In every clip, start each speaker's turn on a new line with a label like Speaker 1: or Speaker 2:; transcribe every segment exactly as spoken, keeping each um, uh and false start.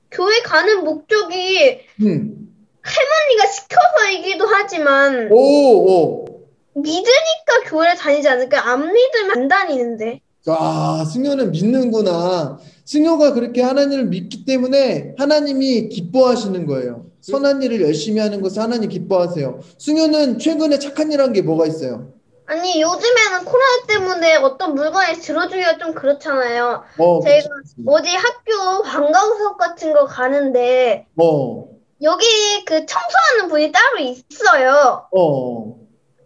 Speaker 1: 교회 가는 목적이
Speaker 2: 음.
Speaker 1: 할머니가 시켜서이기도 하지만
Speaker 2: 오, 오.
Speaker 1: 믿으니까 교회를 다니지 않을까? 안 믿으면 안 다니는데.
Speaker 2: 아, 승효는 믿는구나. 승효가 그렇게 하나님을 믿기 때문에 하나님이 기뻐하시는 거예요. 선한 일을 열심히 하는 것을 하나님 기뻐하세요. 승효는 최근에 착한 일 한 게 뭐가 있어요?
Speaker 1: 아니, 요즘에는 코로나 때문에 어떤 물건을 들어주기가 좀 그렇잖아요.
Speaker 2: 어,
Speaker 1: 제가
Speaker 2: 그치, 그치.
Speaker 1: 어디 학교 방과후 수업 같은 거 가는데
Speaker 2: 어,
Speaker 1: 여기 그 청소하는 분이 따로 있어요.
Speaker 2: 어,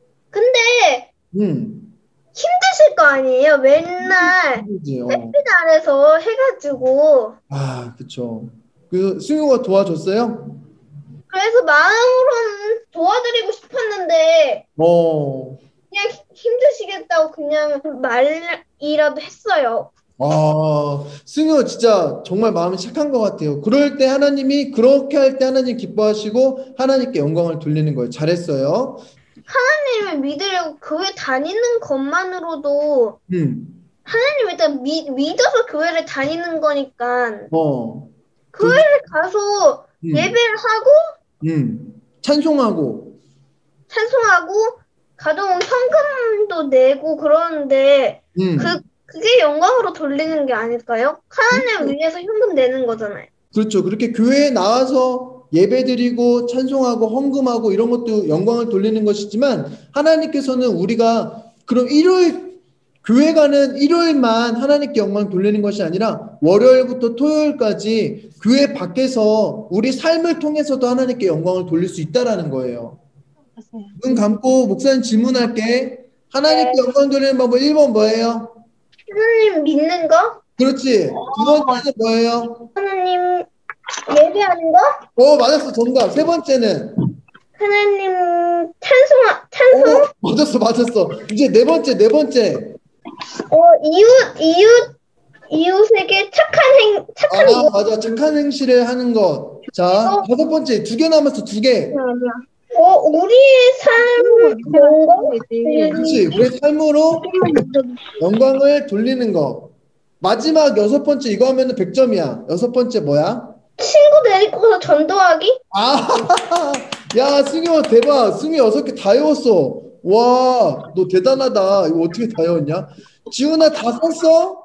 Speaker 1: 근데
Speaker 2: 음,
Speaker 1: 힘드실 거 아니에요? 맨날
Speaker 2: 그지, 어.
Speaker 1: 햇빛 아래서 해가지고.
Speaker 2: 아, 그쵸. 그 승효가 도와줬어요?
Speaker 1: 그래서 마음으로는 도와드리고 싶었는데
Speaker 2: 어,
Speaker 1: 그냥 힘- 힘드시겠다고 그냥 말이라도 했어요.
Speaker 2: 아, 승효 진짜 정말 마음이 착한 것 같아요. 그럴 때 하나님이 그렇게 할 때 하나님 기뻐하시고 하나님께 영광을 돌리는 거예요. 잘했어요.
Speaker 1: 하나님을 믿으려고 교회 다니는 것만으로도
Speaker 2: 음,
Speaker 1: 하나님 일단 믿, 믿어서 교회를 다니는 거니까
Speaker 2: 어, 그렇죠.
Speaker 1: 교회를 가서
Speaker 2: 음,
Speaker 1: 예배를 하고
Speaker 2: 음, 찬송하고,
Speaker 1: 찬송하고 가져온 현금도 내고 그러는데 그
Speaker 2: 음,
Speaker 1: 그게 영광으로 돌리는 게 아닐까요? 하나님을 위해서 현금 내는 거잖아요.
Speaker 2: 그렇죠. 그렇게 교회에 나와서 예배드리고 찬송하고 헌금하고 이런 것도 영광을 돌리는 것이지만 하나님께서는 우리가 그럼 일요일 교회 가는 일요일만 하나님께 영광 돌리는 것이 아니라 월요일부터 토요일까지 교회 밖에서 우리 삶을 통해서도 하나님께 영광을 돌릴 수 있다라는 거예요. 눈 감고 목사님 질문할게. 하나님께
Speaker 1: 네.
Speaker 2: 영광 돌리는 방법 일 번 뭐예요?
Speaker 1: 하나님 믿는 거?
Speaker 2: 그렇지. 두 번째는 뭐예요?
Speaker 1: 하나님 예배하는 거?
Speaker 2: 어, 맞았어. 정답. 세 번째는
Speaker 1: 하나님 찬송
Speaker 2: 어,
Speaker 1: 찬송?
Speaker 2: 맞았어, 맞았어. 이제 네 번째, 네 번째.
Speaker 1: 어 이웃 이웃 이웃에게 착한 행 착한
Speaker 2: 아,
Speaker 1: 거
Speaker 2: 맞아. 착한 행실을 하는 것. 자,
Speaker 1: 이거
Speaker 2: 다섯 번째. 두 개 남았어, 두 개.
Speaker 1: 어 우리의 삶 영광
Speaker 2: 그렇지. 우리 삶으로 영광을 돌리는 것. 마지막 여섯 번째 이거 하면은 백 점이야. 여섯 번째 뭐야?
Speaker 1: 친구 데리고 가서 전도하기?
Speaker 2: 아, 야, 승효 대박. 승효 여섯 개 다 외웠어. 와, 너 대단하다. 이거 어떻게 다 외웠냐? 지훈아 다 썼어?